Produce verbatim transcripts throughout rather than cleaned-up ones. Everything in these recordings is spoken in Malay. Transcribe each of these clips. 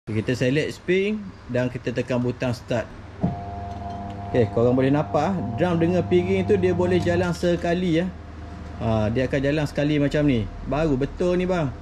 Kita select spring dan kita tekan butang start. Okey, korang boleh nampak drum dengan piring tu dia boleh jalan sekali ya. Ha, dia akan jalan sekali macam ni. Baru betul ni bang.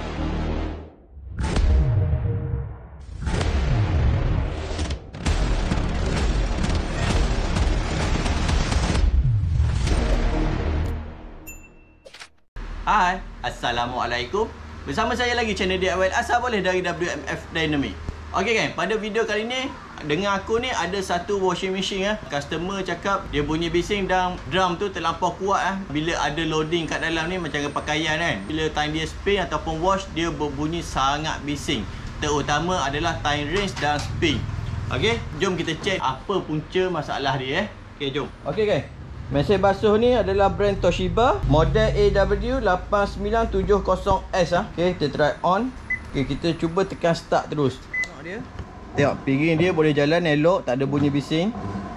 Hai, Assalamualaikum. Bersama saya lagi channel D I Y Asal Boleh dari W M F Dynamic. Okey gang, pada video kali ni dengan aku ni ada satu washing machine ah. Customer cakap dia bunyi bising dan drum tu terlampau kuat ah. Bila ada loading kat dalam ni macam pakaian kan. Bila time dia spin ataupun wash dia berbunyi sangat bising. Terutama adalah time range dan spin. Okey, jom kita check apa punca masalah dia eh. Okey, jom. Okey gang. Mesin basuh ni adalah brand Toshiba, model A W lapan sembilan tujuh kosong S ah. Okey, kita try on. Okey, kita cuba tekan start terus. Tengok dia. Tengok piring dia boleh jalan elok, tak ada bunyi bising.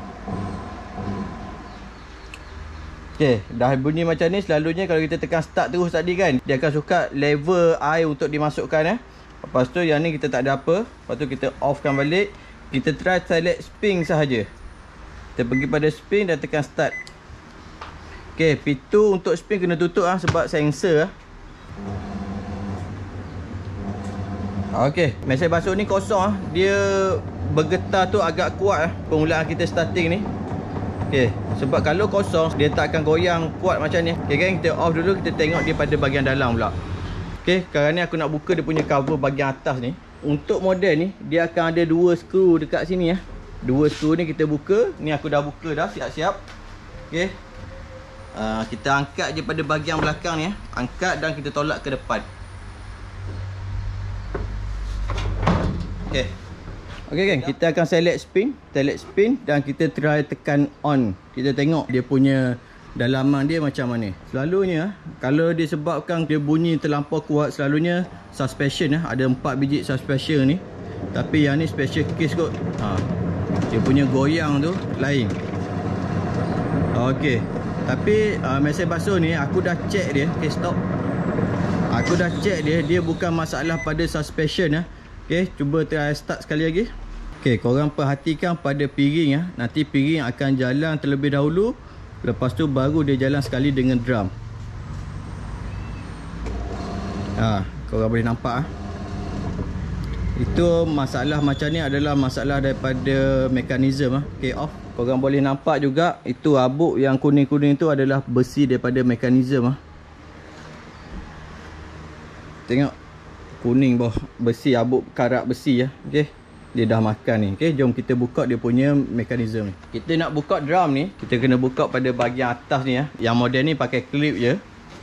Okey, dah bunyi macam ni selalunya kalau kita tekan start terus tadi kan, dia akan suka level air untuk dimasukkan eh. Lepas tu yang ni kita tak ada apa. Lepas tu kita offkan balik. Kita try select spin sahaja. Kita pergi pada spin dan tekan start. Okey, pintu untuk spin kena tutup ah sebab sensor ah. Okey, mesin basuh ni kosong ah. Dia bergetar tu agak kuat ah permulaan kita starting ni. Okey, sebab kalau kosong dia tak akan goyang kuat macam ni. Okey gang, kita off dulu, kita tengok dia pada bahagian dalam pula. Okey, sekarang ni aku nak buka dia punya cover bahagian atas ni. Untuk model ni dia akan ada dua skru dekat sini ah. Dua skru ni kita buka. Ni aku dah buka dah, siap-siap. Okey. Uh, kita angkat je pada bahagian belakang ni eh. Angkat dan kita tolak ke depan. Okey. Okey geng, kita akan select spin, select spin dan kita try tekan on. Kita tengok dia punya dalaman dia macam mana. Selalunya kalau disebabkan dia bunyi terlampau kuat, selalunya suspension eh, ada empat biji suspension ni. Tapi yang ni special case kot. Ha. Dia punya goyang tu lain. Okey. Tapi uh, mesin basuh ni aku dah check dia. Okay, stop. Aku dah check dia. Dia bukan masalah pada suspension ya. Okay, cuba try start sekali lagi. Okay, korang perhatikan pada piring ya. Nanti piring akan jalan terlebih dahulu. Lepas tu baru dia jalan sekali dengan drum. Ha, korang boleh nampak ah. Itu masalah macam ni adalah masalah daripada mekanisme ah. Okay, off. Korang boleh nampak juga itu abuk yang kuning-kuning tu adalah besi daripada mekanisme ah. Tengok kuning bawah besi, abuk karat besi ya. Okey. Dia dah makan ni. Okey, jom kita buka dia punya mekanisme ni. Kita nak buka drum ni, kita kena buka pada bahagian atas ni ya. Yang model ni pakai clip je.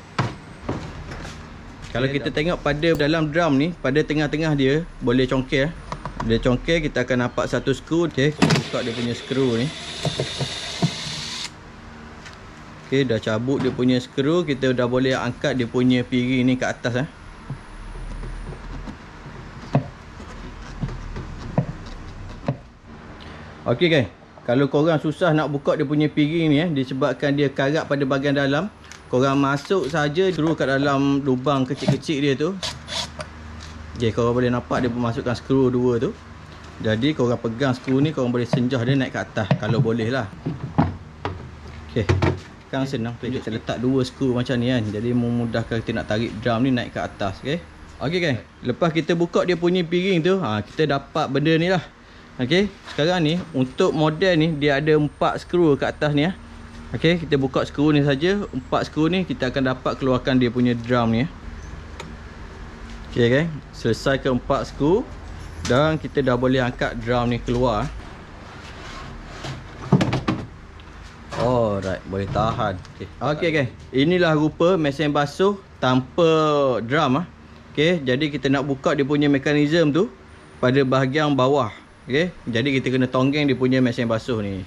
Kalau okay, kita dah tengok pada dalam drum ni, pada tengah-tengah dia boleh congkel. Dia congkel, kita akan nampak satu skru. Okey, kita buka dia punya skru ni. Okey, dah cabut dia punya skru, kita dah boleh angkat dia punya piring ni ke atas eh. Okey guys, kalau korang susah nak buka dia punya piring ni eh, disebabkan dia karat pada bahagian dalam, korang masuk saja skru kat dalam lubang kecil-kecil dia tu. Okay, korang boleh nampak dia memasukkan skru dua tu. Jadi korang pegang skru ni, korang boleh senjah dia naik ke atas kalau boleh lah. Okay, sekarang senang. Kita letak dua skru macam ni kan. Jadi memudahkan kita nak tarik drum ni naik ke atas. Okay, okay kan, lepas kita buka dia punya piring tu, ha, kita dapat benda ni lah. Okay, sekarang ni untuk model ni dia ada empat skru ke atas ni ya. Okay, kita buka skru ni saja. Empat skru ni kita akan dapat keluarkan dia punya drum ni ya. Okay kan, selesai ke empat skru dan kita dah boleh angkat drum ni keluar. Alright, boleh tahan. Okay, okay kan, inilah rupa mesin basuh tanpa drum ah. Okay, jadi kita nak buka dia punya mekanisme tu pada bahagian bawah. Okay, jadi kita kena tonggeng dia punya mesin basuh ni.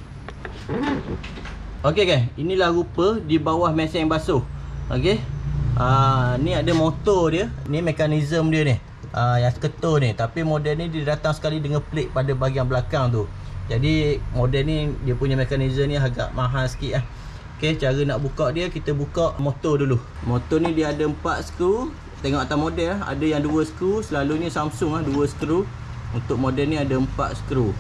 Okay kan, inilah rupa di bawah mesin basuh. Okay. Uh, ni ada motor dia. Ni mekanisme dia ni, uh, yang ketul ni. Tapi model ni dia datang sekali dengan plate pada bahagian belakang tu. Jadi model ni dia punya mekanisme ni agak mahal sikit lah. Okay, cara nak buka dia, kita buka motor dulu. Motor ni dia ada empat skru. Tengok atas model lah, ada yang dua skru. Selalunya Samsung lah, dua skru. Untuk model ni ada empat skru.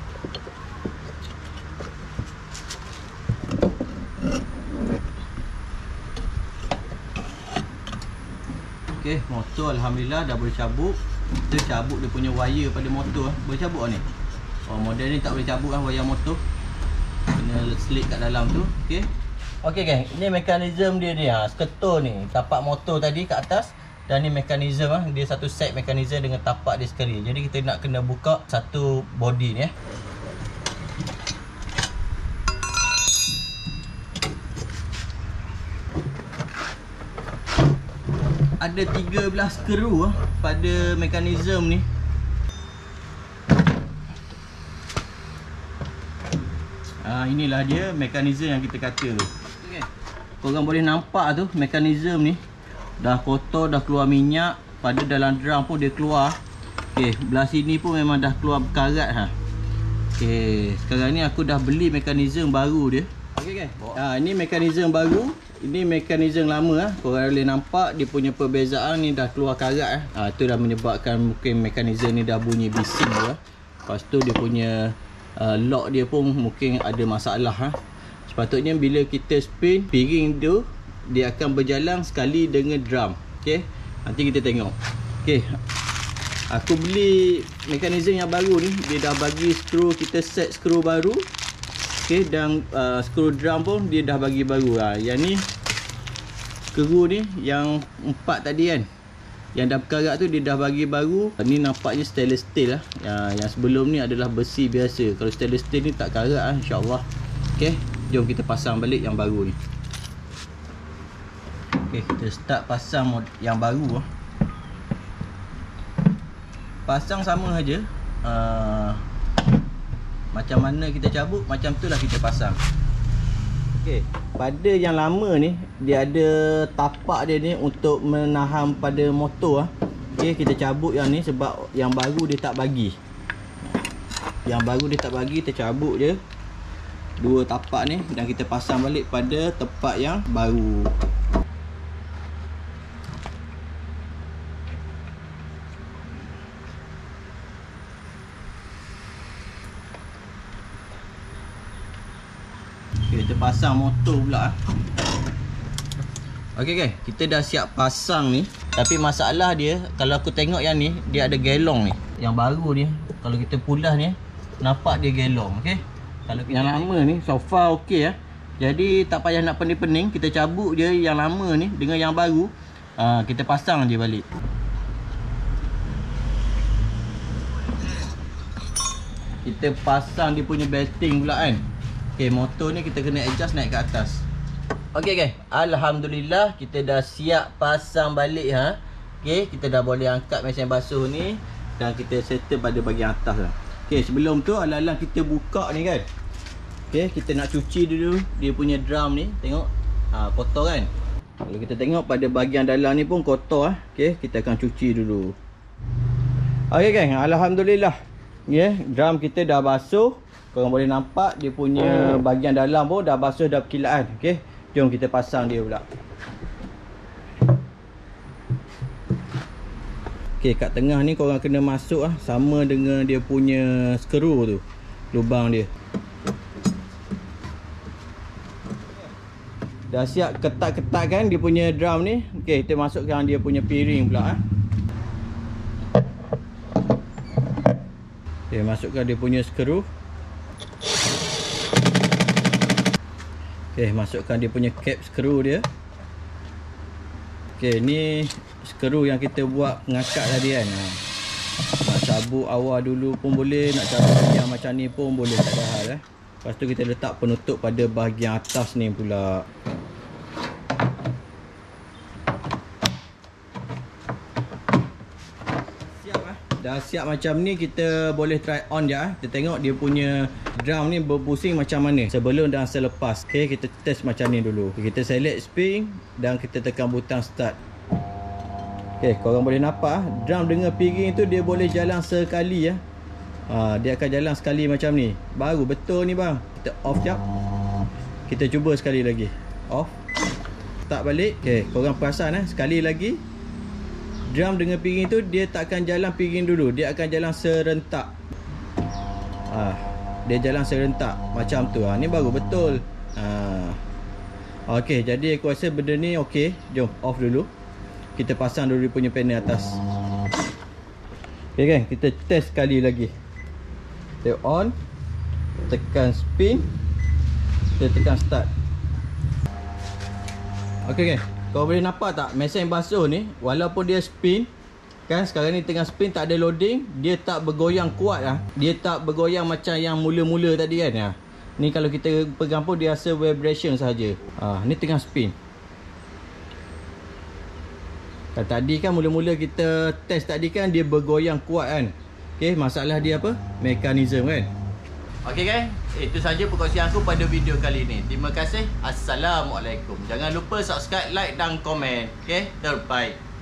Okey, motor alhamdulillah dah boleh cabut. Kita cabut dia punya wire pada motor. Boleh cabut ni. Oh, model ni tak boleh cabut lah wire motor. Kena slit kat dalam tu. Okey. Okey gang, ini mekanisme dia ni ha. Sketor ni, tapak motor tadi kat atas. Dan ni mekanisme ah, dia satu set mekanisme dengan tapak dia sekali. Jadi kita nak kena buka satu body ni eh. Ada tiga belas skru ah pada mekanisme ni. Ah, inilah dia mekanisme yang kita kata tu. Okay. Korang boleh nampak tu mekanisme ni dah kotor, dah keluar minyak. Pada dalam drum pun dia keluar. Okey, belah sini pun memang dah keluar berkarat ha. Okey, sekarang ni aku dah beli mekanisme baru dia. Okey kan? Ah, ini mekanisme baru. Ini mekanisme lama ah. Korang boleh nampak dia punya perbezaan ni dah keluar karat ah. Ah, tu dah menyebabkan mungkin mekanisme ni dah bunyi bising tu ah. Lepas tu dia punya uh, lock dia pun mungkin ada masalah ah. Sepatutnya bila kita spin piring tu dia akan berjalan sekali dengan drum. Okey. Nanti kita tengok. Okey. Aku beli mekanisme yang baru ni, dia dah bagi skru, kita set skru baru. Okey, dan uh, skru drum pun dia dah bagi baru lah. Yang ni skru ni yang empat tadi kan, yang dah berkarat tu dia dah bagi baru. Ni nampaknya stainless steel lah. Yang, yang sebelum ni adalah besi biasa. Kalau stainless steel ni tak karat lah, insyaAllah. Okey, jom kita pasang balik yang baru ni. Okey, kita start pasang yang baru lah. Pasang sama saja. Uh, Macam mana kita cabut, macam tu lah kita pasang. Okey, pada yang lama ni dia ada tapak dia ni untuk menahan pada motor ah. Okey, kita cabut yang ni sebab yang baru dia tak bagi. Yang baru dia tak bagi, kita cabut je dua tapak ni dan kita pasang balik pada tempat yang baru. Kita pasang motor pula. Okey guys, kita dah siap pasang ni. Tapi masalah dia, kalau aku tengok yang ni, dia ada gelong ni. Yang baru ni, kalau kita pulas ni, nampak dia gelong. Okey. Kalau yang lama ni, so far okey ah. Jadi tak payah nak pening-pening, kita cabut je yang lama ni dengan yang baru. Ha, kita pasang je balik. Kita pasang dia punya belting pula kan. Okey, motor ni kita kena adjust naik ke atas. Okey guys, alhamdulillah kita dah siap pasang balik ha. Okey, kita dah boleh angkat mesin basuh ni dan kita settle pada bahagian atas lah. Okey, sebelum tu ala-ala kita buka ni kan. Okey, kita nak cuci dulu dia punya drum ni. Tengok ha, kotor kan. Kalau kita tengok pada bahagian dalam ni pun kotor ah. Okey, kita akan cuci dulu. Okey guys, alhamdulillah. Ya, yeah, drum kita dah basuh. Korang boleh nampak dia punya bahagian dalam pun dah basuh, dah berkilaan. Okey, jom kita pasang dia pula. Okey, kat tengah ni korang kena masuk ah sama dengan dia punya skru tu, lubang dia. Dah siap ketat-ketat kan dia punya drum ni. Okey, kita masukkan dia punya piring pula ah. Okey, masukkan dia punya skru. Okey, masukkan dia punya cap skru dia. Okey, ni skru yang kita buat pengangkat tadi kan. Nak cabut awal dulu pun boleh, nak cabut yang macam ni pun boleh, tak ada hal eh. Lepas tu kita letak penutup pada bahagian atas ni pula. Siap ah. Dah siap macam ni, kita boleh try on je ah. Kita tengok dia punya drum ni berpusing macam mana sebelum dan selepas. Okey, kita test macam ni dulu. Kita select spin dan kita tekan butang start. Okey, korang boleh nampak drum dengan piring tu dia boleh jalan sekali ya. Ha, dia akan jalan sekali macam ni. Baru betul ni bang. Kita off jap. Kita cuba sekali lagi. Off. Start balik. Okey, korang perasan eh sekali lagi Drum dengan piring tu dia tak akan jalan piring dulu, dia akan jalan serentak. Ah, dia jalan serentak macam tu. Ah, ni baru betul. Ah. Okey, jadi aku rasa benda ni okey. Jom off dulu. Kita pasang dulu dia punya panel atas. Okey kan, kita test sekali lagi. Kita on, tekan spin, kita tekan start. Okey kan, kau boleh nampak tak mesin basuh ni, walaupun dia spin kan, sekarang ni tengah spin, tak ada loading, dia tak bergoyang kuat lah. Dia tak bergoyang macam yang mula-mula tadi kan. Ha. Ni kalau kita pegang pun dia rasa vibration saja. Ha, ni tengah spin. Dan tadi kan mula-mula kita test tadi kan dia bergoyang kuat kan. Okey, masalah dia apa? Mekanisme kan. Okey kan, itu saja perkongsian aku pada video kali ini. Terima kasih. Assalamualaikum. Jangan lupa subscribe, like dan komen. Okey, terbaik.